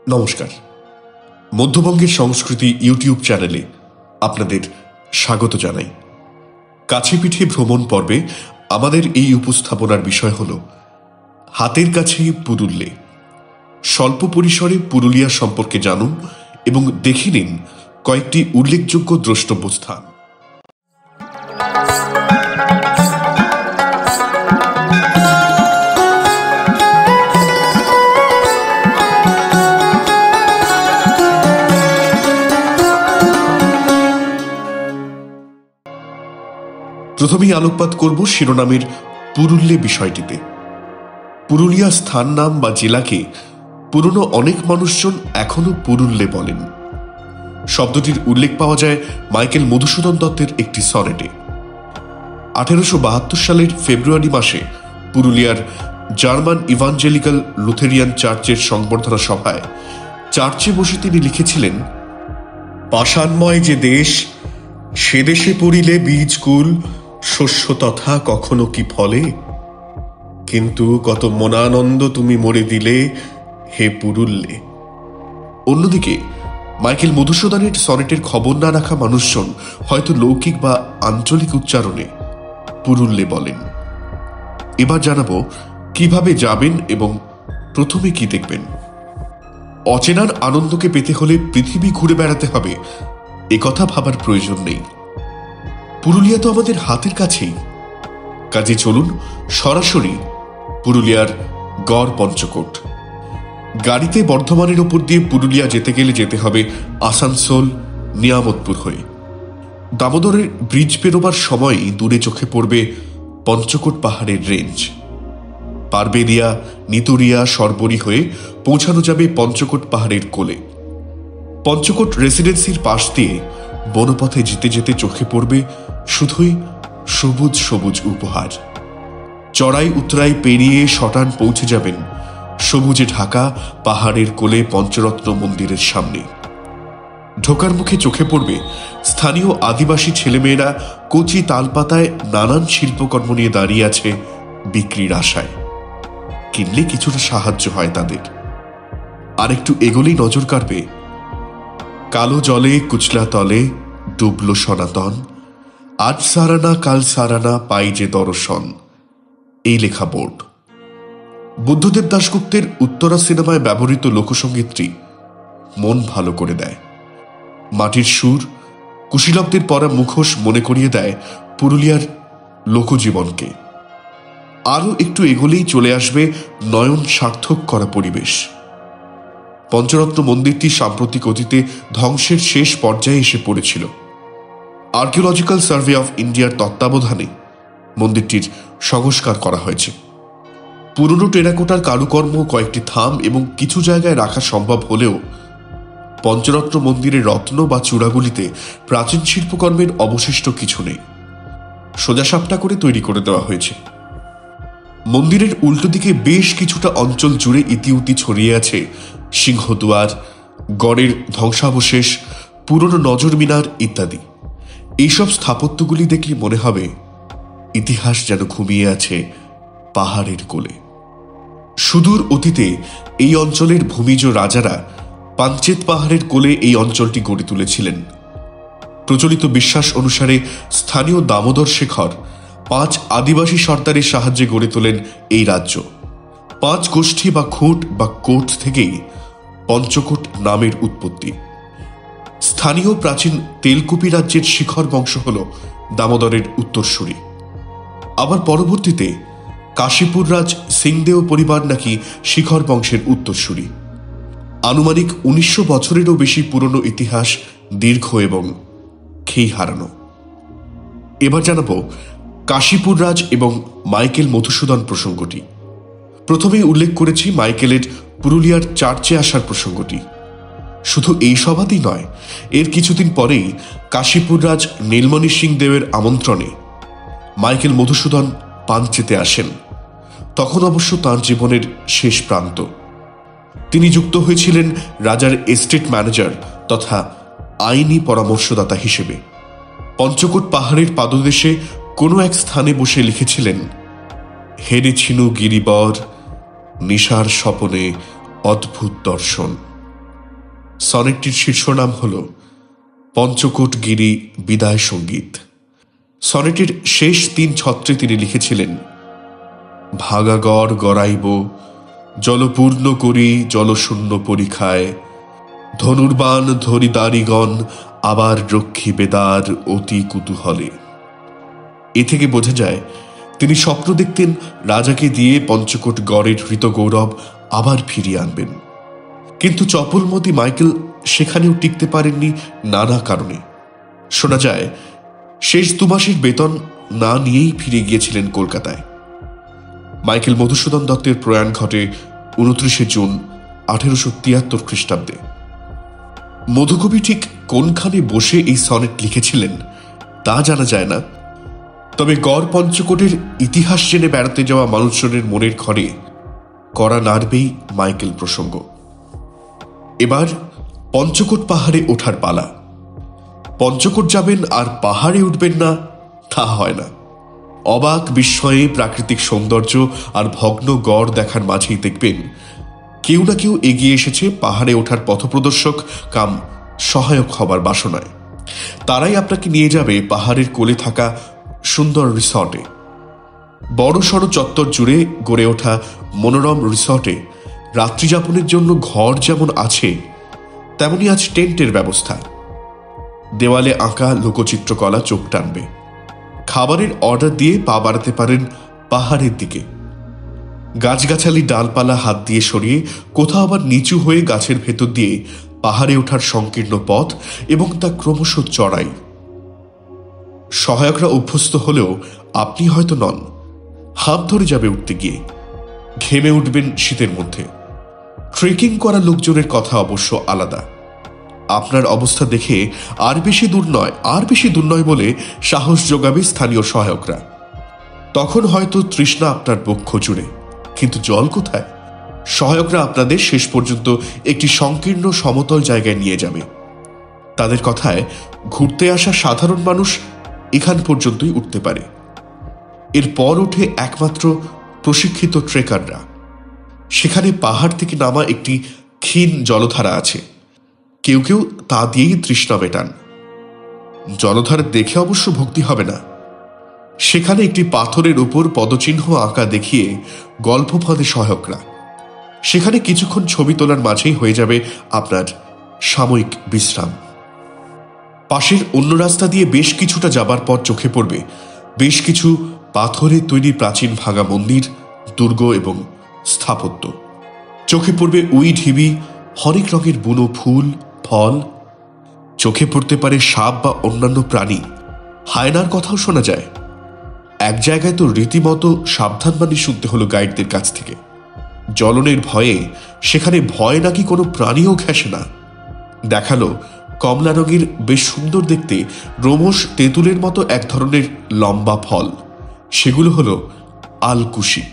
নমস্কার। মধ্যবঙ্গের সংস্কৃতি ইউটিউব চ্যানেলে আপনাদের স্বাগত জানাই। কাছে পিঠে ভ্রমণ পর্বে আমাদের এই উপস্থাপনার বিষয় হল হাতের কাছেই পুরুল্যে। স্বল্প পরিসরে পুরুলিয়া সম্পর্কে জানুন এবং দেখে নিন কয়েকটি উল্লেখযোগ্য দ্রষ্টব্য স্থান। প্রথমেই আলোকপাত করব শিরোনামের পুরুল্যে বিষয়টিতে। পুরুলিয়া স্থান নাম বা জেলাকে পুরনো অনেক মানুষজন এখনো পুরুল্যে বলেন। শব্দটির উল্লেখ পাওয়া যায় মাইকেল মধুসূদন দত্তের একটি সনেটে। 1872 সালের ফেব্রুয়ারি মাসে পুরুলিয়ার জার্মান ইভাঞ্জেলিক্যাল লুথেরিয়ান চার্চের সংবর্ধনা সভায় চার্চে বসে তিনি লিখেছিলেন, পাষাণময় যে দেশ, সে দেশে পড়িলে বীজকুল শস্য তথা কখনো কি ফলে, কিন্তু কত মনানন্দ তুমি মরে দিলে হে পুরুল্যে। অন্যদিকে মাইকেল মধুসূদনের সনেটের খবর না রাখা মানুষজন হয়তো লৌকিক বা আঞ্চলিক উচ্চারণে পুরুল্যে বলেন। এবার জানাবো কিভাবে যাবেন এবং প্রথমে কি দেখবেন। অচেনার আনন্দকে পেতে হলে পৃথিবী ঘুরে বেড়াতে হবে একথা ভাবার প্রয়োজন নেই। পুরুলিয়া তো আমাদের হাতের কাছেই। কাজে চলুন সরাসরি পুরুলিয়ার গড় পঞ্চকোট। গাড়িতে বর্ধমানের ওপর দিয়ে পুরুলিয়া যেতে গেলে যেতে হবে আসানসোল নিয়ামতপুর হয়ে। দামোদরের ব্রিজ পেরোবার সময়ই দূরে চোখে পড়বে পঞ্চকোট পাহাড়ের রেঞ্জ। পারবেদিয়া, নিতুরিয়া, সরবরি হয়ে পৌঁছানো যাবে পঞ্চকোট পাহাড়ের কোলে। পঞ্চকোট রেসিডেন্সির পাশ দিয়ে বনপথে যেতে যেতে চোখে পড়বে শুধুই সবুজ সবুজ উপহার। চড়াই উতরাই পেরিয়ে শটান পৌঁছে যাবেন সবুজে ঢাকা পাহাড়ের কোলে পঞ্চরত্ন মন্দিরের সামনে। ঢোকার মুখে চোখে পড়বে স্থানীয় আদিবাসী ছেলেমেয়েরা কচি তালপাতায় নানান শিল্পকর্ম নিয়ে দাঁড়িয়ে আছে বিক্রির আশায়। কিনলে কিছুটা সাহায্য হয় তাদের। আরেকটু এগোলেই নজর কাড়বে কালো জলে কুচলা তলে ডুবল সনাতন, আজ সারানা কাল সারানা পাই যে দর্শন, এই লেখা বোর্ড। বুদ্ধদেব দাশগুপ্তের উত্তরা সিনেমায় ব্যবহৃত লোকসঙ্গীতটি মন ভালো করে দেয়। মাটির সুর, কুশীলবদের পরা মুখোশ মনে করিয়ে দেয় পুরুলিয়ার লোকজীবনকে। আরও একটু এগোলেই চলে আসবে নয়ন সার্থক করা পরিবেশ। পঞ্চরত্ন মন্দিরটি সাম্প্রতিক অতীতে ধ্বংসের শেষ পর্যায়ে এসে পড়েছিল। আর্কিওলজিক্যাল সার্ভে অফ ইন্ডিয়ার তত্ত্বাবধানে মন্দিরটির সংস্কার করা হয়েছে। পুরনো টেরাকোটার কারুকর্ম, কয়েকটি থাম এবং কিছু জায়গায় রাখা সম্ভব হলেও পঞ্চরত্ন মন্দিরের রত্ন বা চূড়াগুলিতে প্রাচীন শিল্পকর্মের অবশিষ্ট কিছু নেই। সোজাসাপটা করে তৈরি করে দেওয়া হয়েছে। মন্দিরের উল্টো দিকে বেশ কিছুটা অঞ্চল জুড়ে ইতিউতি ছড়িয়ে আছে সিংহদুয়ার, গড়ের ধ্বংসাবশেষ, পুরনো নজর মিনার ইত্যাদি। এইসব স্থাপত্যগুলি দেখলে মনে হবে ইতিহাস যেন ঘুমিয়ে আছে পাহাড়ের কোলে। সুদূর অতীতে এই অঞ্চলের ভূমিজ রাজারা পাঞ্চেত পাহাড়ের কোলে এই অঞ্চলটি গড়ে তুলেছিলেন। প্রচলিত বিশ্বাস অনুসারে স্থানীয় দামোদর শেখর 5 আদিবাসী সর্দারের সাহায্যে গড়ে তোলেন এই রাজ্য। 5 গোষ্ঠী বা খুঁট বা কোট থেকেই পঞ্চকোট নামের উৎপত্তি। স্থানীয় প্রাচীন তেলকুপি রাজ্যের শিখর বংশ হল দামোদরের উত্তরসূরি। আবার পরবর্তীতে কাশীপুর রাজ সিংদেও পরিবার নাকি শিখর বংশের উত্তরসূরি। আনুমানিক 1900 বছরেরও বেশি পুরনো ইতিহাস, দীর্ঘ এবং খেই হারানো। এবার জানাবো কাশীপুর রাজ এবং মাইকেল মধুসূদন প্রসঙ্গটি। প্রথমেই উল্লেখ করেছি মাইকেলের পুরুলিয়ার চার্চে আসার প্রসঙ্গটি। শুধু এই সভাতেই নয়, এর কিছুদিন পরেই কাশীপুর রাজ নীলমণি সিং দেবের আমন্ত্রণে মাইকেল মধুসূদন পাঞ্চেতে আসেন। তখন অবশ্য তাঁর জীবনের শেষ প্রান্ত। তিনি যুক্ত হয়েছিলেন রাজার এস্টেট ম্যানেজার তথা আইনি পরামর্শদাতা হিসেবে। পঞ্চকোট পাহাড়ের পাদদেশে কোনো এক স্থানে বসে লিখেছিলেন, হেরেছিনু গিরিবর নিশার স্বপনে অদ্ভুত দর্শন। সনেটটির শীর্ষনাম হল পঞ্চকোটগিরি বিদায় সঙ্গীত। সনেটের শেষ 3 ছত্রে তিনি লিখেছিলেন, ভাগা গড় গড়াইব, জলপূর্ণ করি জলশূন্য পরীক্ষায়, ধনুর্বাণ ধরিদারিগণ আবার রক্ষী বেদার অতি কুতূহলে। এ থেকে বোঝা যায় তিনি স্বপ্ন দেখতেন রাজাকে দিয়ে পঞ্চকোট গড়ের হৃত গৌরব আবার ফিরিয়ে আনবেন। কিন্তু চপলমতি মাইকেল সেখানেও টিকতে পারেননি নানা কারণে। শোনা যায় শেষ 2 মাসের বেতন না নিয়েই ফিরে গিয়েছিলেন কলকাতায়। মাইকেল মধুসূদন দত্তের প্রয়াণ ঘটে 29 জুন 1873 খ্রিস্টাব্দে। মধুকবি ঠিক কোনখানে বসে এই সনেট লিখেছিলেন তা জানা যায় না, তবে গড় পঞ্চকোটের ইতিহাস জেনে বেড়াতে যাওয়া মানুষজনের মনের ঘরে কড়া নাড়বেই মাইকেল প্রসঙ্গ। এবার পঞ্চকোট পাহাড়ে ওঠার পালা। পঞ্চকোট যাবেন আর পাহাড়ে উঠবেন না, তা হয় না। অবাক বিস্ময়ে প্রাকৃতিক সৌন্দর্য আর ভগ্ন গড় দেখার মাঝেই দেখবেন কেউ না কেউ এগিয়ে এসেছে পাহাড়ে ওঠার পথপ্রদর্শক কাম সহায়ক হবার বাসনায়। তারাই আপনাকে নিয়ে যাবে পাহাড়ের কোলে থাকা সুন্দর রিসর্টে। বড় সড় চত্বর জুড়ে গড়ে ওঠা মনোরম রিসর্টে রাত্রিযাপনের জন্য ঘর যেমন আছে, তেমনি আছে টেন্টের ব্যবস্থা। দেওয়ালে আঁকা লোকচিত্রকলা চোখ টানবে। খাবারের অর্ডার দিয়ে পা বাড়াতে পারেন পাহাড়ের দিকে। গাছগাছালি ডালপালা হাত দিয়ে সরিয়ে কোথাও আবার নিচু হয়ে গাছের ভেতর দিয়ে পাহাড়ে ওঠার সংকীর্ণ পথ এবং তা ক্রমশ চড়াই। সহায়করা অভ্যস্ত হলেও আপনি হয়তো নন। হাত ধরে যাবে উঠতে গিয়ে, ঘেমে উঠবেন শীতের মধ্যে। ট্রেকিং করা লোকজনের কথা অবশ্য আলাদা। আপনার অবস্থা দেখে আর বেশি দূর নয় বলে সাহস যোগাবে স্থানীয় সহায়করা। তখন হয়তো তৃষ্ণা আপনার বক্ষ জুড়ে, কিন্তু জল কোথায়? সহায়করা আপনাদের শেষ পর্যন্ত একটি সংকীর্ণ সমতল জায়গায় নিয়ে যাবে। তাদের কথায় ঘুরতে আসা সাধারণ মানুষ এখান পর্যন্তই উঠতে পারে। এরপর ওঠে একমাত্র প্রশিক্ষিত ট্রেকাররা। সেখানে পাহাড় থেকে নামা একটি ক্ষীণ জলধারা আছে। কেউ কেউ তা দিয়েই তৃষ্ণা মেটান। জলধারা দেখে অবশ্য ভক্তি হবে না। সেখানে একটি পাথরের উপর পদচিহ্ন আঁকা দেখিয়ে গল্প ফাঁদে সহায়করা। সেখানে কিছুক্ষণ ছবি তোলার মাঝেই হয়ে যাবে আপনার সাময়িক বিশ্রাম। পাশের অন্য রাস্তা দিয়ে বেশ কিছুটা যাবার পর চোখে পড়বে বেশ কিছু পাথরে তৈরি প্রাচীন ভাঙা মন্দির, দুর্গ এবং স্থাপত্য। চোখে পড়বে উই ঢিবি, হরেক রঙের বুনো ফুল ফল। চোখে পড়তে পারে সাপ বা অন্যান্য প্রাণী। হায়নার কথাও শোনা যায়। এক জায়গায় তো রীতিমতো সাবধানবাণী শুনতে হলো গাইডদের কাছ থেকে। জ্বলনের ভয়ে সেখানে ভয় নাকি কোনো প্রাণীও ঘেঁষে না। দেখালো কমলা রঙের বেশ সুন্দর দেখতে রোমশ তেঁতুলের মতো এক ধরনের লম্বা ফল। সেগুলো হলো আলকুশি।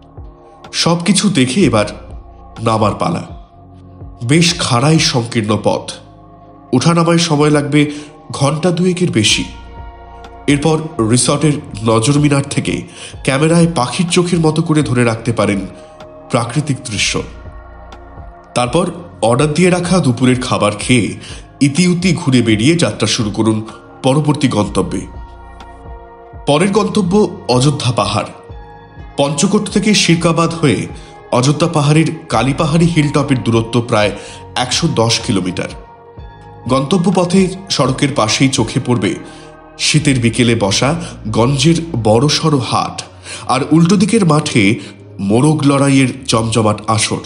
সবকিছু দেখে এবার নামার পালা। বেশ খাড়াই সংকীর্ণ পথ। ওঠানামায় সময় লাগবে ঘন্টা 2 বেশি। এরপর রিসর্টের নজর মিনার থেকে ক্যামেরায় পাখির চোখের মতো করে ধরে রাখতে পারেন প্রাকৃতিক দৃশ্য। তারপর অর্ডার দিয়ে রাখা দুপুরের খাবার খেয়ে ইতিউতি ঘুরে বেরিয়ে যাত্রা শুরু করুন পরবর্তী গন্তব্যে। পরের গন্তব্য অযোধ্যা পাহাড়। পঞ্চকোট থেকে শিরকাবাদ হয়ে অযোধ্যা পাহাড়ের কালীপাহাড়ি হিলটপের দূরত্ব প্রায় 110 কিলোমিটার। গন্তব্য পথে সড়কের পাশেই চোখে পড়বে শীতের বিকেলে বসা গঞ্জের বড়সড় হাট, আর উল্টো দিকের মাঠে মোরগ লড়াইয়ের জমজমাট আসর।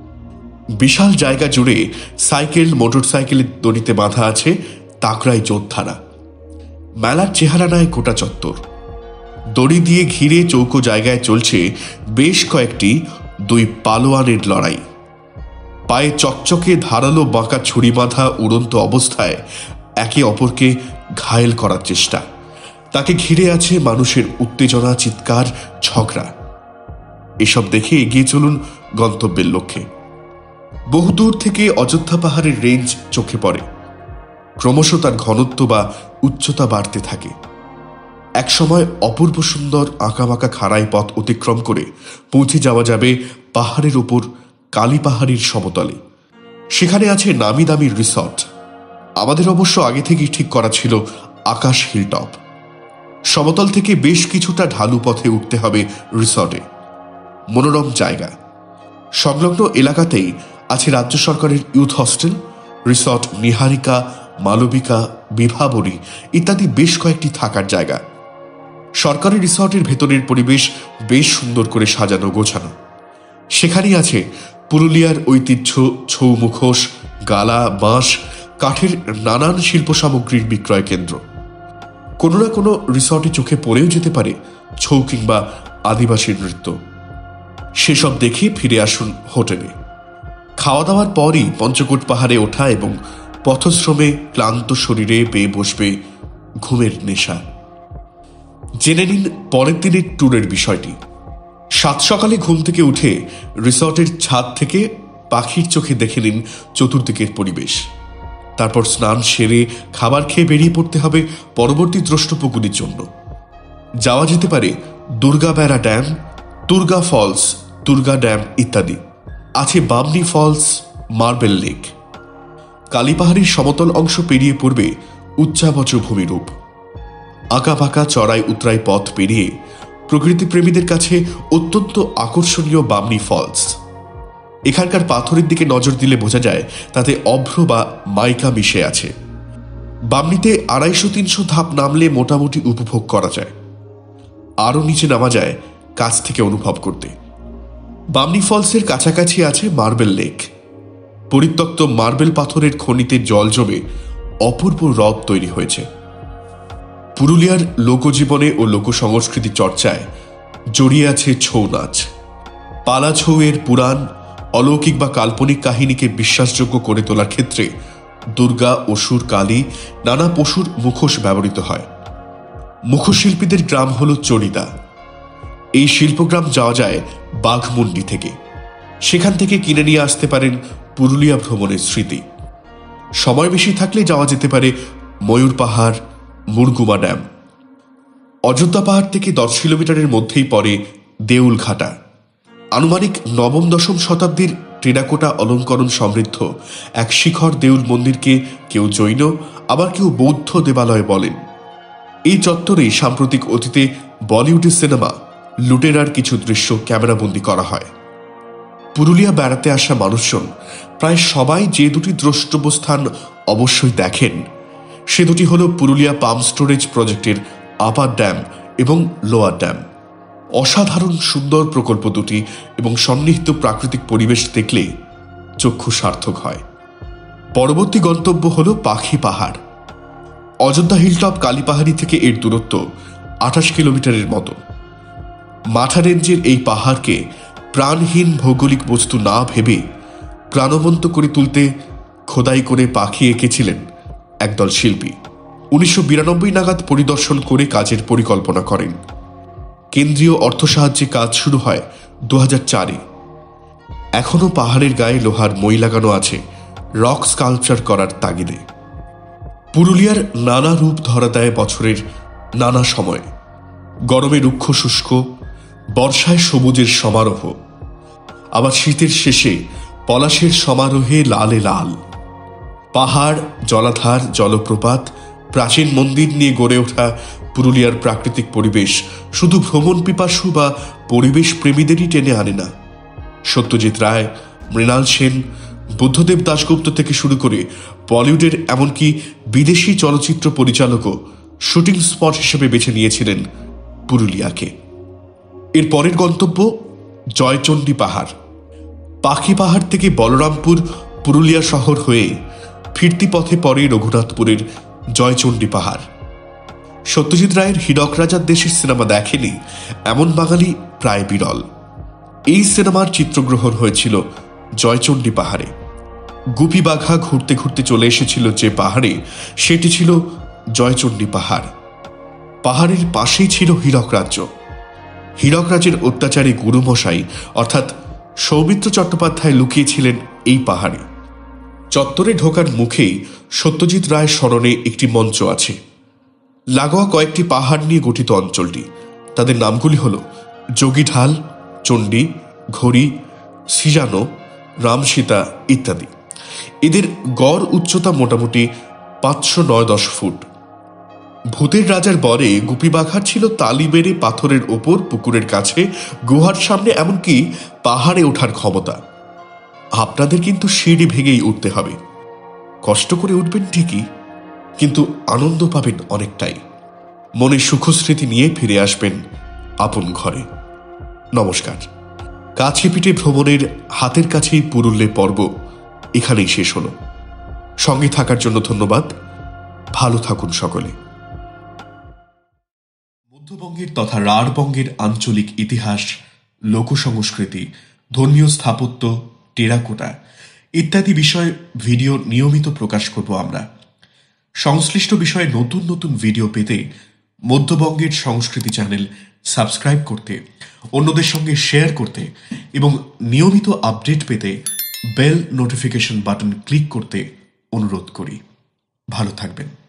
বিশাল জায়গা জুড়ে সাইকেল মোটরসাইকেলের দড়িতে বাঁধা আছে তাকড়াই যোদ্ধারা। মেলার চেহারা নেয় গোটা চত্বর। দড়ি দিয়ে ঘিরে চৌকো জায়গায় চলছে বেশ কয়েকটি 2 পালোয়ানের লড়াই। পায়ে চকচকে ধারালো বাঁকা ছুরি বাঁধা উড়ন্ত অবস্থায় একে অপরকে ঘায়েল করার চেষ্টা। তাকে ঘিরে আছে মানুষের উত্তেজনা, চিৎকার, ঝগড়া। এসব দেখে এগিয়ে চলুন গন্তব্যের লক্ষ্যে। বহুদূর থেকে অযোধ্যা পাহাড়ের রেঞ্জ চোখে পড়ে। ক্রমশ তার ঘনত্ব বা উচ্চতা বাড়তে থাকে। একসময় অপূর্ব সুন্দর আঁকাবাঁকা খাড়াই পথ অতিক্রম করে পৌঁছে যাওয়া যাবে পাহাড়ের ওপর কালীপাহাড়ির সমতলে। সেখানে আছে নামি দামি রিসর্ট। আমাদের অবশ্য আগে থেকেই ঠিক করা ছিল আকাশ হিলটপ। সমতল থেকে বেশ কিছুটা ঢালু পথে উঠতে হবে রিসর্টে। মনোরম জায়গা। সংলগ্ন এলাকাতেই আছে রাজ্য সরকারের youth hostel, resort Niharika, Malabika, Bibhabari ইত্যাদি বেশ কয়েকটি থাকার জায়গা। সরকারি রিসর্টের ভেতরের পরিবেশ বেশ সুন্দর করে সাজানো গোছানো। সেখানেই আছে পুরুলিয়ার ঐতিহ্য ছৌ মুখোশ, গালা, বাঁশ, কাঠের নানান শিল্প সামগ্রীর বিক্রয় কেন্দ্র। কোনো না কোনো রিসর্টে চোখে পড়েও যেতে পারে ছৌ কিংবা আদিবাসী নৃত্য। সেসব দেখে ফিরে আসুন হোটেলে। খাওয়া দাওয়ার পরই পঞ্চকোট পাহাড়ে ওঠা এবং পথশ্রমে ক্লান্ত শরীরে পেয়ে বসবে ঘুমের নেশা। জেনে নিন পরের দিনের ট্যুরের বিষয়টি। সাত সকালে ঘুম থেকে উঠে রিসর্টের ছাদ থেকে পাখির চোখে দেখে নিন চতুর্দিকের পরিবেশ। তারপর স্নান সেরে খাবার খেয়ে বেরিয়ে পড়তে হবে পরবর্তী দ্রষ্টব্যগুলির জন্য। যাওয়া যেতে পারে Durgabera dam, Turga falls, Turga dam ইত্যাদি। আছে বামনি ফলস, মার্বেল লেক। কালীপাহাড়ির সমতল অংশ পেরিয়ে পড়বে উচ্চাবচ ভূমিরূপ। আঁকা বাঁকা চড়াই উতরাই পথ পেরিয়ে প্রকৃতিপ্রেমীদের কাছে অত্যন্ত আকর্ষণীয় বামনি ফলস। এখানকার পাথরের দিকে নজর দিলে বোঝা যায় তাতে অভ্র বা মাইকা মিশে আছে। বামনিতে 250-300 ধাপ নামলে মোটামুটি উপভোগ করা যায়। আরও নিচে নামা যায় কাছ থেকে অনুভব করতে। বামনি ফলসের কাছাকাছি আছে মার্বেল লেক। পরিত্যক্ত মার্বেল পাথরের খনিতে জল জমে অপূর্ব হ্রদ তৈরি হয়েছে। পুরুলিয়ার লোকজীবনে ও লোকসংস্কৃতি চর্চায় জড়িয়ে আছে ছৌ নাচ। পালা ছৌয়ের পুরাণ, অলৌকিক বা কাল্পনিক কাহিনীকে বিশ্বাসযোগ্য করে তোলার ক্ষেত্রে দুর্গা, অসুর, কালী, নানা পশুর মুখোশ ব্যবহৃত হয়। মুখশিল্পীদের গ্রাম হল চরিদা। এই শিল্পগ্রাম যাওয়া যায় বাঘমুন্ডি থেকে। সেখান থেকে কিনে নিয়ে আসতে পারেন পুরুলিয়া ভ্রমণের স্মৃতি। সময় বেশি থাকলে যাওয়া যেতে পারে ময়ূর পাহাড়, মুরগুমা ড্যাম। অযোধ্যা পাহাড় থেকে 10 কিলোমিটারের মধ্যেই পড়ে দেউলঘাটা। আনুমানিক 9ম-10ম শতাব্দীর টেরাকোটা অলঙ্করণ সমৃদ্ধ এক শিখর দেউল মন্দিরকে কেউ জৈন, আবার কেউ বৌদ্ধ দেবালয় বলেন। এই চত্বরেই সাম্প্রতিক অতীতে বলিউডের সিনেমা লুটেরার কিছু দৃশ্য ক্যামেরাবন্দি করা হয়। পুরুলিয়া বেড়াতে আসা মানুষজন প্রায় সবাই যে দুটি দ্রষ্টব্য স্থান অবশ্যই দেখেন, সে দুটি হল পুরুলিয়া পাম্প স্টোরেজ প্রজেক্টের আপার ড্যাম এবং লোয়ার ড্যাম। অসাধারণ সুন্দর প্রকল্প দুটি এবং সন্নিহিত প্রাকৃতিক পরিবেশ দেখলে চক্ষু সার্থক হয়। পরবর্তী গন্তব্য হল পাখি পাহাড়। অযোধ্যা হিলটপ কালীপাহাড়ি থেকে এর দূরত্ব 28 কিলোমিটারের মতো। মাঠা রেঞ্জের এই পাহাড়কে প্রাণহীন ভৌগোলিক বস্তু না ভেবে প্রাণবন্ত করে তুলতে খোদাই করে পাখি এঁকেছিলেন একদল শিল্পী। 1992 নাগাদ পরিদর্শন করে কাজের পরিকল্পনা করেন। কেন্দ্রীয় অর্থ সাহায্যে কাজ শুরু হয় 2004-এ। এখনও পাহাড়ের গায়ে লোহার মই লাগানো আছে রক স্কাল্পচার করার তাগিদে। পুরুলিয়ার নানা রূপ ধরা দেয় বছরের নানা সময়। গরমে রুক্ষ শুষ্ক, বর্ষায় সবুজের সমারোহ, আবার শীতের শেষে পলাশের সমারোহে লালে লাল। পাহাড়, জলাধার, জলপ্রপাত, প্রাচীন মন্দির নিয়ে গড়ে ওঠা পুরুলিয়ার প্রাকৃতিক পরিবেশ শুধু ভ্রমণ পিপাসু বা পরিবেশ প্রেমীদেরই টেনে আনে না। সত্যজিৎ রায়, মৃণাল সেন, বুদ্ধদেব দাশগুপ্ত থেকে শুরু করে বলিউডের এমনকি বিদেশি চলচ্চিত্র পরিচালকও শুটিং স্পট হিসেবে বেছে নিয়েছিলেন পুরুলিয়াকে। এর পরের গন্তব্য জয়চণ্ডী পাহাড়। পাখি পাহাড় থেকে বলরামপুর পুরুলিয়া শহর হয়ে ফিরতি পথে পড়ে রঘুনাথপুরের জয়চণ্ডী পাহাড়। সত্যজিৎ রায়ের হীরক রাজার দেশের সিনেমা দেখেনি এমন বাঙালি প্রায় বিরল। এই সিনেমার চিত্রগ্রহণ হয়েছিল জয়চণ্ডী পাহাড়ে। গুপি বাঘা ঘুরতে ঘুরতে চলে এসেছিল যে পাহাড়ে, সেটি ছিল জয়চণ্ডী পাহাড়। পাহাড়ের পাশেই ছিল হীরক রাজ্য। হীরক রাজের অত্যাচারী গুরুমশাই অর্থাৎ সৌমিত্র চট্টোপাধ্যায় লুকিয়েছিলেন এই পাহাড়ে। চত্বরে ঢোকার মুখেই সত্যজিৎ রায়ের স্মরণে একটি মঞ্চ আছে। লাগোয়া কয়েকটি পাহাড় নিয়ে গঠিত অঞ্চলটি। তাদের নামগুলি হল যোগীঢাল, চণ্ডী, ঘড়ি, সিজানো, রামসীতা ইত্যাদি। এদের গড় উচ্চতা মোটামুটি 509-10 ফুট। ভূতের রাজার বরে গুপিবাঘার ছিল তালি বেড়ে পাথরের ওপর, পুকুরের কাছে, গুহার সামনে, এমনকি পাহাড়ে ওঠার ক্ষমতা। আপনাদের কিন্তু সিঁড়ি ভেঙেই উঠতে হবে। কষ্ট করে উঠবেন ঠিকই, কিন্তু আনন্দ পাবেন অনেকটাই। মনে সুখস্মৃতি নিয়ে ফিরে আসবেন আপন ঘরে। নমস্কার। কাছে পিঠে ভ্রমণের হাতের কাছেই পুরুল্যে পর্ব এখানেই শেষ হলো। সঙ্গে থাকার জন্য ধন্যবাদ। ভালো থাকুন সকলে। মধ্যবঙ্গের তথা রাঢ়বঙ্গের আঞ্চলিক ইতিহাস, লোকসংস্কৃতি, ধর্মীয় স্থাপত্য, টেরাকোটা ইত্যাদি বিষয়ে ভিডিও নিয়মিত প্রকাশ করব আমরা। সংশ্লিষ্ট বিষয়ে নতুন নতুন ভিডিও পেতে মধ্যবঙ্গের সংস্কৃতি চ্যানেল সাবস্ক্রাইব করতে, অন্যদের সঙ্গে শেয়ার করতে এবং নিয়মিত আপডেট পেতে বেল নোটিফিকেশন বাটন ক্লিক করতে অনুরোধ করি। ভালো থাকবেন।